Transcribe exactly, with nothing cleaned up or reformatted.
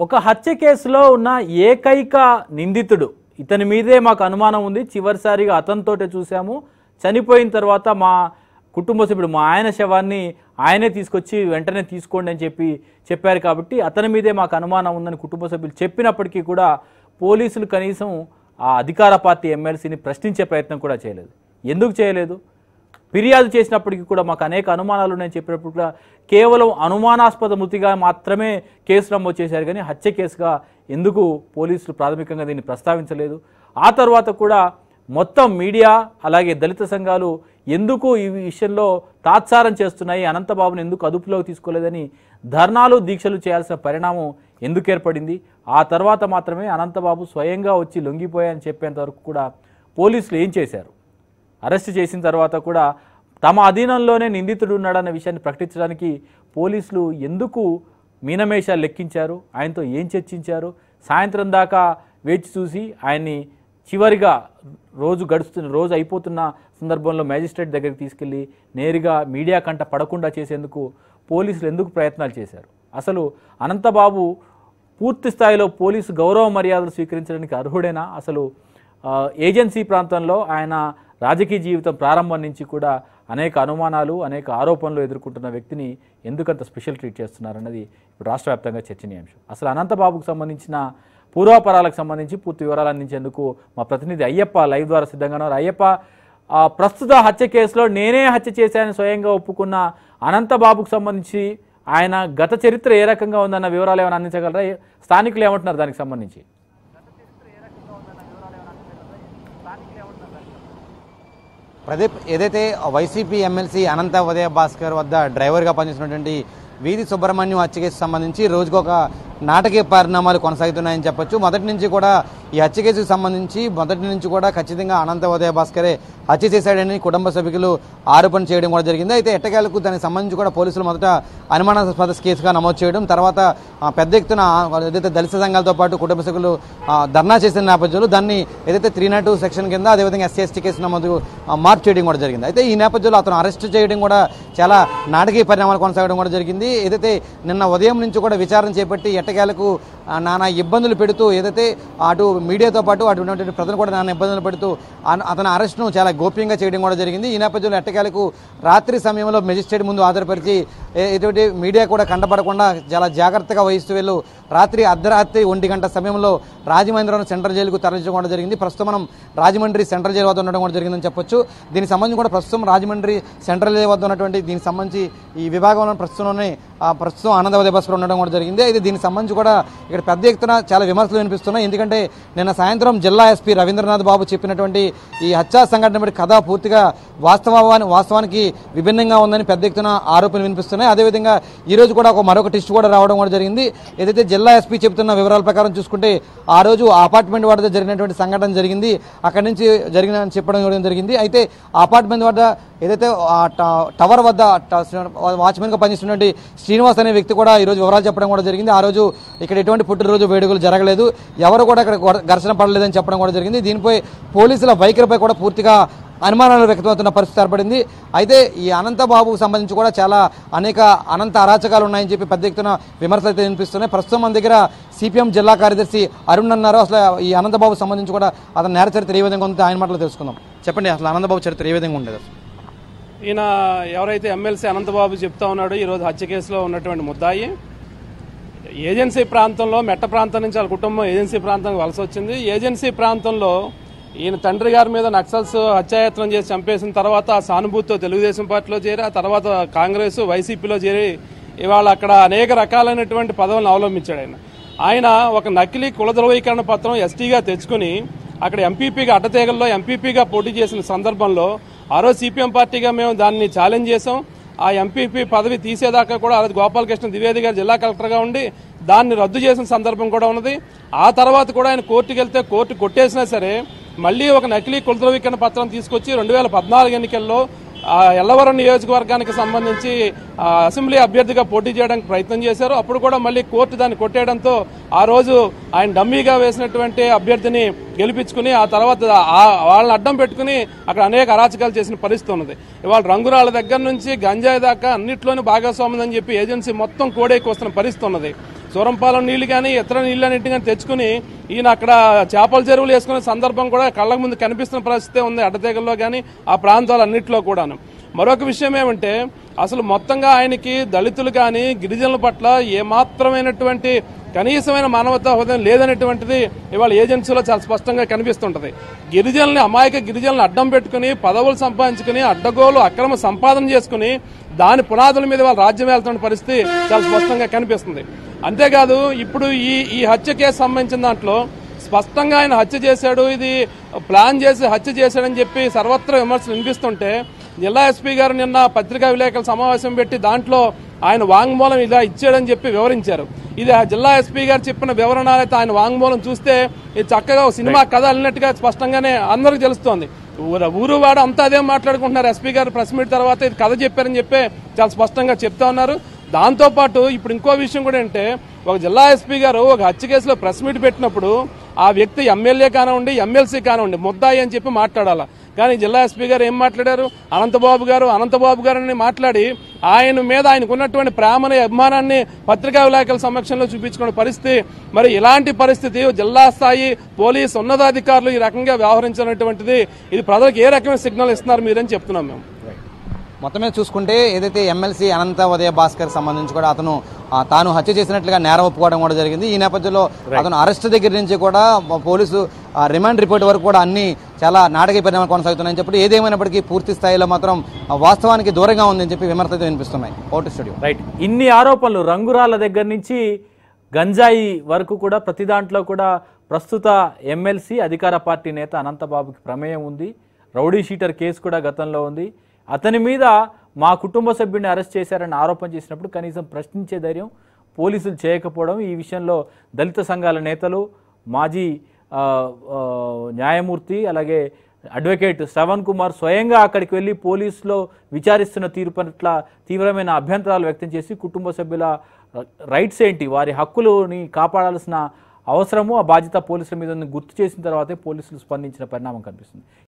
ఒక హత్య కేసులో ఉన్న ఏకైక నిందితుడు ఇతని మీదే మాకు అనుమానం ఉంది. చివరిసారిగా అతనితోటే చూసాము. చనిపోయిన తర్వాత మా కుటుంబ సభ్యుడు మా ఆయన శవాన్ని ఆయనే తీసుకొచ్చి వెంటనే తీసుకోండి అని చెప్పి చెప్పారు. కాబట్టి అతని మీదే మాకు అనుమానం ఉందని కుటుంబ సభ్యులు చెప్పినప్పటికీ కూడా పోలీసులు కనీసం ఆ అధికార పార్టీ ఎమ్మెల్సీని ప్రశ్నించే ప్రయత్నం కూడా చేయలేదు. ఎందుకు చేయలేదు? ఫిర్యాదు చేసినప్పటికీ కూడా మాకు అనేక అనుమానాలు ఉన్నాయని చెప్పినప్పుడు కూడా కేవలం అనుమానాస్పద మృతిగా మాత్రమే కేసు నమోదు చేశారు. కానీ హత్య కేసుగా ఎందుకు పోలీసులు ప్రాథమికంగా దీన్ని ప్రస్తావించలేదు? ఆ తర్వాత కూడా మొత్తం మీడియా అలాగే దళిత సంఘాలు ఎందుకు ఈ విషయంలో తాత్సారం చేస్తున్నాయి, అనంతబాబుని ఎందుకు అదుపులోకి తీసుకోలేదని ధర్నాలు దీక్షలు చేయాల్సిన పరిణామం ఎందుకు ఏర్పడింది? ఆ తర్వాత మాత్రమే అనంతబాబు స్వయంగా వచ్చి లొంగిపోయాయని చెప్పేంత వరకు కూడా పోలీసులు ఏం చేశారు? అరెస్ట్ చేసిన తర్వాత కూడా తమ అధీనంలోనే నిందితుడు ఉన్నాడన్న విషయాన్ని ప్రకటించడానికి పోలీసులు ఎందుకు మీనమేషాలు లెక్కించారు? ఆయనతో ఏం చర్చించారు? సాయంత్రం దాకా వేచి చూసి ఆయన్ని చివరిగా రోజు గడుస్తున్న రోజు అయిపోతున్న సందర్భంలో మేజిస్ట్రేట్ దగ్గరికి తీసుకెళ్ళి నేరుగా మీడియా కంట పడకుండా చేసేందుకు పోలీసులు ఎందుకు ప్రయత్నాలు చేశారు? అసలు అనంతబాబు పూర్తి స్థాయిలో పోలీసు గౌరవ మర్యాదలు స్వీకరించడానికి అర్హుడేనా? అసలు ఏజెన్సీ ప్రాంతంలో ఆయన రాజకీయ జీవితం ప్రారంభం నుంచి కూడా అనేక అనుమానాలు అనేక ఆరోపణలు ఎదుర్కొంటున్న వ్యక్తిని ఎందుకంత స్పెషల్ ట్రీట్ చేస్తున్నారన్నది ఇప్పుడు రాష్ట్ర వ్యాప్తంగా చర్చనీయాంశం. అసలు అనంతబాబుకు సంబంధించిన పూర్వాపరాలకు సంబంధించి పూర్తి వివరాలు అందించేందుకు మా ప్రతినిధి అయ్యప్ప లైవ్ ద్వారా సిద్ధంగా ఉన్నారు. అయ్యప్ప, ప్రస్తుత హత్య కేసులో నేనే హత్య చేశానని స్వయంగా ఒప్పుకున్న అనంతబాబుకు సంబంధించి ఆయన గత చరిత్ర ఏ రకంగా ఉందన్న వివరాలు ఏమైనా అందించగలరా? స్థానికులు ఏమంటున్నారు దానికి సంబంధించి? ప్రదీప్, ఏదైతే వైసీపీ ఎమ్మెల్సీ అనంత ఉదయ భాస్కర్ వద్ద డ్రైవర్గా పనిచేసినటువంటి వీధి సుబ్రహ్మణ్యం హత్య కేసు సంబంధించి రోజుకొక నాటకీయ పరిణామాలు కొనసాగుతున్నాయని చెప్పొచ్చు. మొదటి నుంచి కూడా ఈ హత్య కేసుకు సంబంధించి మొదటి నుంచి కూడా ఖచ్చితంగా అనంత ఉదయ భాస్కరే హత్య చేశాడని కుటుంబ సభ్యులు ఆరోపణ చేయడం కూడా జరిగింది. అయితే ఎట్టకేలకు దానికి సంబంధించి కూడా పోలీసులు మొదట అనుమానాస్పద కేసుగా నమోదు చేయడం, తర్వాత పెద్ద ఎత్తున ఏదైతే దళిత సంఘాలతో పాటు కుటుంబ సభ్యులు ధర్నా చేసిన నేపథ్యంలో దాన్ని ఏదైతే త్రీ నాట్ టూ సెక్షన్ కింద అదేవిధంగా ఎస్సీ ఎస్టీ కేసు నమోదు మార్పు చేయడం కూడా జరిగింది. అయితే ఈ నేపథ్యంలో అతను అరెస్ట్ చేయడం కూడా చాలా నాటకీయ పరిణామాలు కొనసాగడం కూడా జరిగింది. ఏదైతే నిన్న ఉదయం నుంచి కూడా విచారణ చేపట్టి ఎట్టకేలకు నానా ఇబ్బందులు పెడుతూ ఏదైతే అటు మీడియాతో పాటు అటు ఉన్నటువంటి ప్రజలు కూడా నానా ఇబ్బందులు పెడుతూ అతని అరెస్ట్ను చాలా గోప్యంగా చేయడం కూడా జరిగింది. ఈ నేపథ్యంలో ఎట్టకేలకు రాత్రి సమయంలో మెజిస్ట్రేట్ ముందు ఆధారపరిచి ఎటువంటి మీడియా కూడా కంటపడకుండా చాలా జాగ్రత్తగా వహిస్తూ వెళ్ళు రాత్రి అర్ధరాత్రి ఒంటి గంట సమయంలో రాజమండ్రిలోని సెంట్రల్ జైలుకు తరలించడం కూడా జరిగింది. ప్రస్తుతం మనం రాజమండ్రి సెంట్రల్ జైలు వద్ద ఉండడం కూడా జరిగిందని చెప్పొచ్చు. దీనికి సంబంధించి కూడా ప్రస్తుతం రాజమండ్రి సెంట్రల్ జైలు వద్ద ఉన్నటువంటి దీనికి సంబంధించి ఈ విభాగంలో ప్రస్తుతంలోనే ప్రస్తుతం అనంత ఉదయ భాస్కర్ ఉండడం కూడా జరిగింది. అయితే దీనికి సంబంధించి కూడా ఇక్కడ పెద్ద ఎత్తున చాలా విమర్శలు వినిపిస్తున్నాయి. ఎందుకంటే నిన్న సాయంత్రం జిల్లా ఎస్పీ రవీంద్రనాథ్ బాబు చెప్పినటువంటి ఈ హత్యా సంఘటన కథ పూర్తిగా వాస్తవాన్ని వాస్తవానికి విభిన్నంగా ఉందని పెద్ద ఎత్తున ఆరోపణలు వినిపిస్తున్నాయి. అదేవిధంగా ఈ రోజు కూడా ఒక మరొక టెస్ట్ కూడా రావడం కూడా జరిగింది. ఏదైతే జిల్లా ఎస్పీ చెబుతున్న వివరాల ప్రకారం చూసుకుంటే ఆ రోజు అపార్ట్మెంట్ వద్ద జరిగినటువంటి సంఘటన జరిగింది, అక్కడి నుంచి జరిగిన చెప్పడం జరిగింది. అయితే అపార్ట్మెంట్ వద్ద ఏదైతే టవర్ వద్ద వాచ్మెన్గా పనిచేస్తున్నటువంటి శ్రీనివాస్ అనే వ్యక్తి కూడా ఈరోజు వివరాలు చెప్పడం కూడా జరిగింది. ఆ రోజు ఇక్కడ ఎటువంటి పుట్టినరోజు వేడుకలు జరగలేదు, ఎవరు కూడా ఇక్కడ ఘర్షణ పడలేదని చెప్పడం కూడా జరిగింది. దీనిపై పోలీసుల వైఖరిపై కూడా పూర్తిగా అనుమానాలు వ్యక్తమవుతున్న పరిస్థితి ఏర్పడింది. అయితే ఈ అనంతబాబుకు సంబంధించి కూడా చాలా అనేక అనంత అరాచకాలు ఉన్నాయని చెప్పి పెద్ద ఎత్తున విమర్శలు అయితే వినిపిస్తున్నాయి. ప్రస్తుతం మన దగ్గర సిపిఎం జిల్లా కార్యదర్శి అరుణ్ అన్నారు. అసలు ఈ అనంతబాబు సంబంధించి కూడా అతని నేర చరిత్ర ఏ విధంగా ఉందో ఆయన మాటలు తెలుసుకుందాం. చెప్పండి, అసలు అనంతబాబు చరిత్ర ఏ విధంగా ఉండేది? ఈయన ఎవరైతే ఎమ్మెల్సీ అనంతబాబు చెప్తా ఉన్నాడో ఈరోజు హత్య కేసులో ఉన్నటువంటి ముద్దాయి ఏజెన్సీ ప్రాంతంలో మెట్ట ప్రాంతం నుంచి వాళ్ళ కుటుంబం ఏజెన్సీ ప్రాంతానికి వలస వచ్చింది. ఏజెన్సీ ప్రాంతంలో ఈయన తండ్రి గారి మీద నక్సల్స్ హత్యాయత్నం చేసి చంపేసిన తర్వాత ఆ సానుభూతితో తెలుగుదేశం పార్టీలో చేరి ఆ తర్వాత కాంగ్రెస్ వైసీపీలో చేరి ఇవాళ అక్కడ అనేక రకాలైనటువంటి పదవులను అవలంబించాడు. ఆయన ఆయన ఒక నకిలీ కుల ధృవీకరణ పత్రం ఎస్టీగా తెచ్చుకుని అక్కడ ఎంపీపీగా అడ్డతీగల్లో ఎంపీపీగా పోటీ చేసిన సందర్భంలో ఆ రోజు సిపిఎం పార్టీగా మేము దాన్ని ఛాలెంజ్ చేసాం. ఆ ఎంపీపీ పదవి తీసేదాకా కూడా ఆ రోజు గోపాలకృష్ణ ద్వివేది గారు జిల్లా కలెక్టర్గా ఉండి దాన్ని రద్దు చేసిన సందర్భం కూడా ఉన్నది. ఆ తర్వాత కూడా ఆయన కోర్టుకు వెళ్తే కోర్టు కొట్టేసినా సరే మళ్లీ ఒక నకిలీ కుల ధృవీకరణ పత్రం తీసుకొచ్చి రెండు వేల పద్నాలుగు ఎన్నికల్లో ఎల్లవరం నియోజకవర్గానికి సంబంధించి అసెంబ్లీ అభ్యర్థిగా పోటీ చేయడానికి ప్రయత్నం చేశారు. అప్పుడు కూడా మళ్ళీ కోర్టు దాన్ని కొట్టేయడంతో ఆ రోజు ఆయన డమ్మీగా వేసినటువంటి అభ్యర్థిని గెలిపించుకుని ఆ తర్వాత వాళ్ళని అడ్డం పెట్టుకుని అక్కడ అనేక అరాచకాలు చేసిన పరిస్థితి ఉన్నది. ఇవాళ రంగురాళ్ళ దగ్గర నుంచి గంజాయి దాకా అన్నింటిలోనూ భాగస్వామ్యం అని చెప్పి ఏజెన్సీ మొత్తం కోడైకి వస్తున్న పరిస్థితి ఉన్నది. సూరంపాలెం నీళ్లు కానీ ఇతర నీళ్ళు అన్నింటి కానీ తెచ్చుకుని ఈయన అక్కడ చేపల చెరువులు వేసుకునే సందర్భం కూడా కళ్ళ ముందు కనిపిస్తున్న పరిస్థితి ఉంది అడ్డతీగల్లో కానీ ఆ ప్రాంతాలన్నింటిలో కూడాను. మరొక విషయం ఏమంటే అసలు మొత్తంగా ఆయనకి దళితులు కానీ గిరిజనుల పట్ల ఏమాత్రమైనటువంటి కనీసమైన మానవతా హృదయం లేదనేటువంటిది ఇవాళ ఏజెన్సీలో చాలా స్పష్టంగా కనిపిస్తుంటది. గిరిజనుల్ని అమాయక గిరిజనులను అడ్డం పెట్టుకుని పదవులు సంపాదించుకుని అడ్డగోలు అక్రమ సంపాదన చేసుకుని దాని పునాదుల మీద వాళ్ళ రాజ్యం వెళ్తున్న పరిస్థితి చాలా స్పష్టంగా కనిపిస్తుంది. అంతేకాదు ఇప్పుడు ఈ ఈ హత్య కేసు సంబంధించిన దాంట్లో స్పష్టంగా ఆయన హత్య చేశాడు, ఇది ప్లాన్ చేసి హత్య చేశాడని చెప్పి సర్వత్రా విమర్శలు వినిపిస్తుంటే జిల్లా ఎస్పీ గారు నిన్న పత్రికా విలేకరుల సమావేశం పెట్టి దాంట్లో ఆయన వాంగ్మూలం ఇలా ఇచ్చాడని చెప్పి వివరించారు. ఇది జిల్లా ఎస్పీ గారు చెప్పిన వివరణ అయితే ఆయన వాంగ్మూలం చూస్తే ఇది చక్కగా సినిమా కథ అన్నట్టుగా స్పష్టంగానే అందరికి తెలుస్తోంది. ఊరు వాడు అంతా అదే మాట్లాడుకుంటున్నారు. ఎస్పీ గారు ప్రెస్ మీట్ తర్వాత ఇది కథ చెప్పారని చెప్పి చాలా స్పష్టంగా చెప్తా ఉన్నారు. దాంతోపాటు ఇప్పుడు ఇంకో విషయం కూడా అంటే ఒక జిల్లా ఎస్పీ గారు ఒక హత్య కేసులో ప్రెస్ మీట్ పెట్టినప్పుడు ఆ వ్యక్తి ఎమ్మెల్యే కానివ్వండి ఎమ్మెల్సీ కానివ్వండి ముద్దాయి అని చెప్పి మాట్లాడాలా. కానీ జిల్లా ఎస్పీ గారు ఏం మాట్లాడారు, అనంతబాబు గారు అనంతబాబు గారని మాట్లాడి ఆయన మీద ఆయనకు ఉన్నటువంటి ప్రేమని అభిమానాన్ని పత్రికా విలేకరుల సమక్షంలో చూపించుకునే పరిస్థితి. మరి ఇలాంటి పరిస్థితి జిల్లా స్థాయి పోలీసు ఉన్నతాధికారులు ఈ రకంగా వ్యవహరించినటువంటిది ఇది ప్రజలకు ఏ రకమైన సిగ్నల్ ఇస్తున్నారు మీరని చెప్తున్నాం మేము. మొత్తం మీద చూసుకుంటే ఏదైతే ఎమ్మెల్సీ అనంత ఉదయ భాస్కర్ సంబంధించి కూడా అతను తాను హత్య చేసినట్లుగా నేరం ఒప్పుకోవడం కూడా జరిగింది. ఈ నేపథ్యంలో అతను అరెస్ట్ దగ్గర నుంచి కూడా పోలీసు రిమాండ్ రిపోర్ట్ వరకు కూడా అన్ని చాలా నాటకీయ పరిణామాలు కొనసాగుతున్నాయని చెప్పి ఏదేమైనప్పటికీ పూర్తి స్థాయిలో మాత్రం వాస్తవానికి దూరంగా ఉందని చెప్పి విమర్శలు వినిపిస్తున్నాయి. Out studio right. ఇన్ని ఆరోపణలు రంగురాల దగ్గర నుంచి గంజాయి వరకు కూడా ప్రతి దాంట్లో కూడా ప్రస్తుత ఎమ్మెల్సీ అధికార పార్టీ నేత అనంతబాబుకి ప్రమేయం ఉంది. రౌడీ షీటర్ కేసు కూడా గతంలో ఉంది. అతని మీద మా కుటుంబ సభ్యుడిని అరెస్ట్ చేశారని ఆరోపణ చేసినప్పుడు కనీసం ప్రశ్నించే ధైర్యం పోలీసులు చేయకపోవడం, ఈ విషయంలో దళిత సంఘాల నేతలు మాజీ న్యాయమూర్తి అలాగే అడ్వకేట్ శ్రవణ్ కుమార్ స్వయంగా అక్కడికి వెళ్ళి పోలీసులో విచారిస్తున్న తీరు పట్ల తీవ్రమైన అభ్యంతరాలు వ్యక్తం చేసి కుటుంబ సభ్యుల రైట్స్ ఏంటి, వారి హక్కులని కాపాడాల్సిన అవసరము ఆ బాధ్యత పోలీసుల మీద గుర్తు చేసిన తర్వాతే పోలీసులు స్పందించిన పరిణామం కనిపిస్తుంది.